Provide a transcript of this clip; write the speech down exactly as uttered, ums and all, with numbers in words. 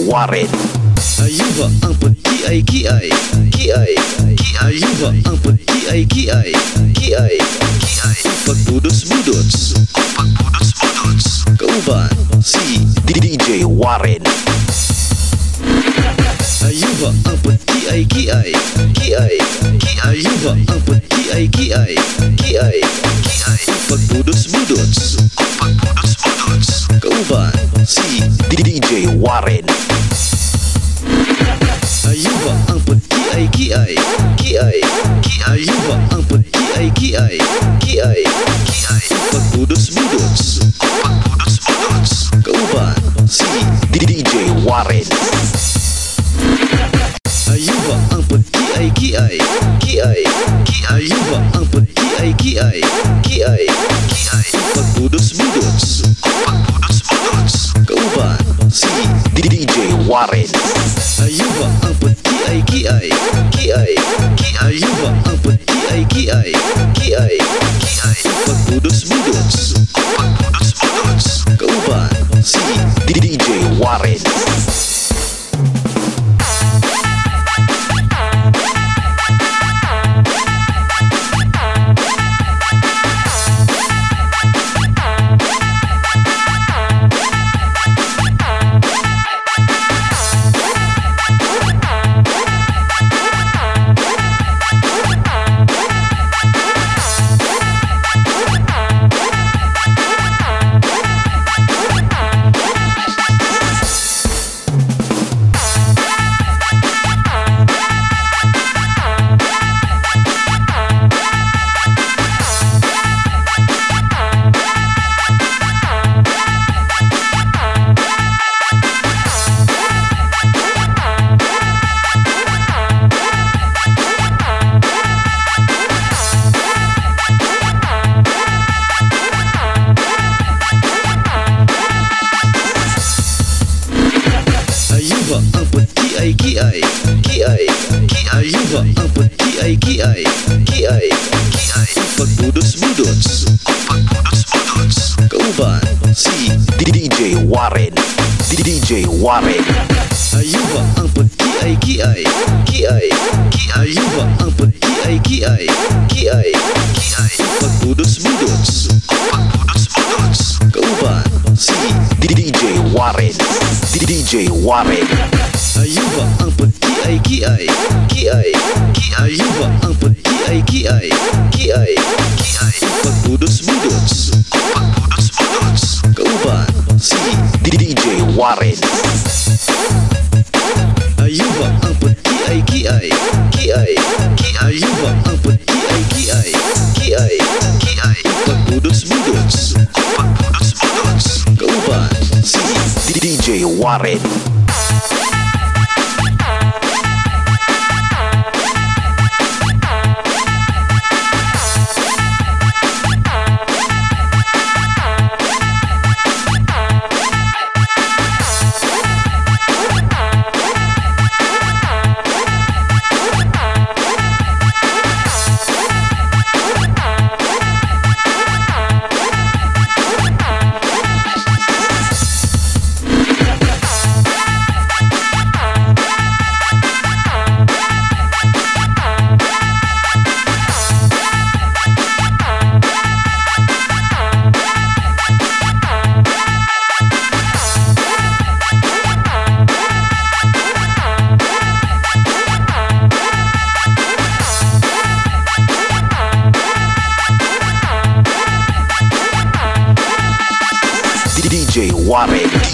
Warren. Ayuba ampun kiai kiai kiai Ayuba ampun kiai kiai kiai Opak budus budus Opak budus budus Kauban si D J Warren. Ayuba ampun kiai kiai kiai Ayuba ampun kiai kiai kiai Opak budus budus Opak budus budus Kauban si D J Warren. Ayuba ampun kiai kiai kiai Ayuba ampun kiai kiai kiai Opak budus budus Opak budus budus Kauban si D J Warren. Ayuba ampun kiai kiai kiai Ayuba ampun kiai kiai kiai Opak budus budus Opak budus budus Kauban si D J Warren. Ayuba ampun kiai kiai kiai Ayuba ampun kiai kiai kiai Opak budus budus Opak budus budus Kauban si D J Warren. Ayuba ampun kiai kiai kiai Ayuba ampun kiai kiai kiai Opak budus budus Opak budus budus Kauban si D J Warren. D J Warren. Ayuba ampun kiai kiai kiai Ayuba ampun kiai kiai kiai Opak budus budus Opak budus budus Kauban si D J Warren. D J Warren. Ayuba ampun kiai kiai kiai Ayuba ampun kiai kiai kiai Opak budus budus Opak budus budus Kauban si D J Warren. Ayuba ampun kiai kiai kiai Ayuba ampun kiai kiai kiai Opak budus budus Opak budus budus Kauban si D J Warren. D J Warren.